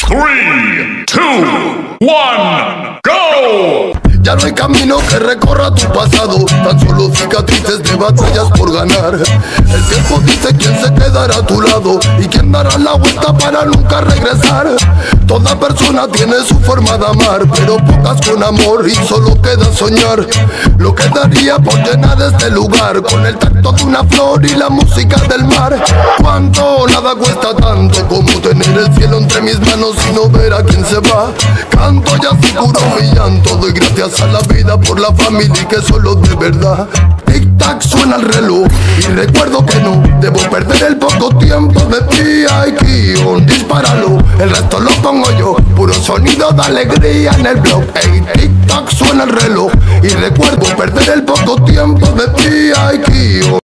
3, 2, 1, go! Ya no hay camino que recorra tu pasado, tan solo cicatrices de batallas por ganar. El tiempo dice quién se quedará a tu lado y quién dará la vuelta para nunca regresar. Toda persona tiene su forma de amar, pero pocas con amor y solo queda soñar. Lo que daría por llenar este lugar con el tacto de una flor y la música del mar. Cuánto nada cuesta tanto como tener el cielo entre mis manos y no ver a quién se va. Canto y así curo mi llanto, doy gracias a la vida por la familia y que solo de verdad. Tic tac suena el reloj y recuerdo que no debo perder el poco tiempo de día y guión. Dispáralo, el resto lo pongo yo, puro sonido de alegría en el blog. Ey, tic tac suena el reloj y recuerdo perder el poco tiempo de día y guión.